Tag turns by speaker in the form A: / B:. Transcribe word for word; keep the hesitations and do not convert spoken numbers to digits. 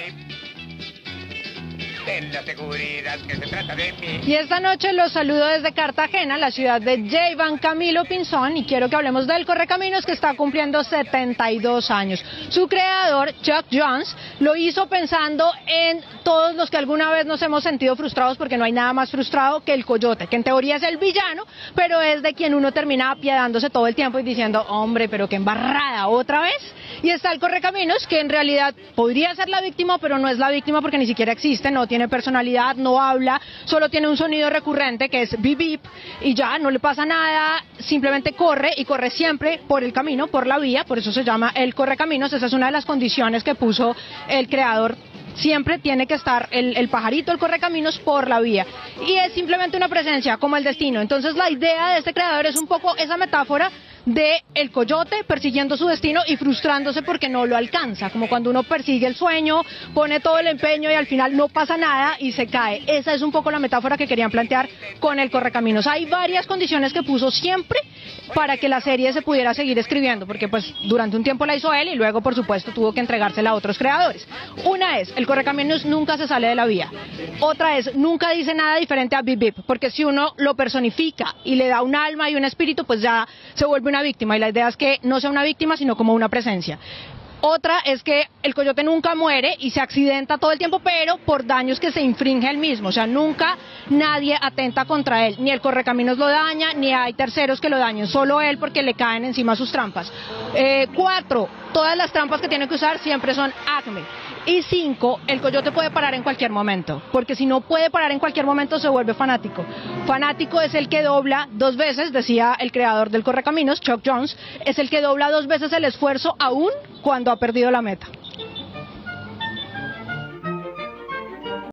A: Ten la seguridad que se trata de mí.
B: Y esta noche los saludo desde Cartagena, la ciudad de Jayvan Camilo Pinzón, y quiero que hablemos del Correcaminos, que está cumpliendo setenta y dos años. Su creador, Chuck Jones, lo hizo pensando en todos los que alguna vez nos hemos sentido frustrados, porque no hay nada más frustrado que el coyote, que en teoría es el villano, pero es de quien uno termina apiadándose todo el tiempo y diciendo, hombre, pero qué embarrada, ¿otra vez? Y está el Correcaminos, que en realidad podría ser la víctima, pero no es la víctima porque ni siquiera existe, no tiene personalidad, no habla, solo tiene un sonido recurrente que es bip bip, y ya no le pasa nada, simplemente corre, y corre siempre por el camino, por la vía, por eso se llama el Correcaminos. Esa es una de las condiciones que puso el creador. Siempre tiene que estar el, el pajarito, el Correcaminos, por la vía, y es simplemente una presencia como el destino. Entonces la idea de este creador es un poco esa metáfora de el coyote persiguiendo su destino y frustrándose porque no lo alcanza, como cuando uno persigue el sueño, pone todo el empeño y al final no pasa nada y se cae. Esa es un poco la metáfora que querían plantear con el Correcaminos. Hay varias condiciones que puso siempre para que la serie se pudiera seguir escribiendo, porque pues durante un tiempo la hizo él y luego por supuesto tuvo que entregársela a otros creadores. Una es, el Correcaminos nunca se sale de la vía. Otra es, nunca dice nada diferente a bip bip, porque si uno lo personifica y le da un alma y un espíritu, pues ya se vuelve una víctima, y la idea es que no sea una víctima sino como una presencia. Otra es que el coyote nunca muere y se accidenta todo el tiempo, pero por daños que se infringe él mismo, o sea, nunca nadie atenta contra él, ni el Correcaminos lo daña, ni hay terceros que lo dañen, solo él porque le caen encima sus trampas. Eh, cuatro, todas las trampas que tiene que usar siempre son Acme. Y cinco, el coyote puede parar en cualquier momento, porque si no puede parar en cualquier momento se vuelve fanático. Fanático es el que dobla dos veces, decía el creador del Correcaminos, Chuck Jones, es el que dobla dos veces el esfuerzo aún cuando ha perdido la meta.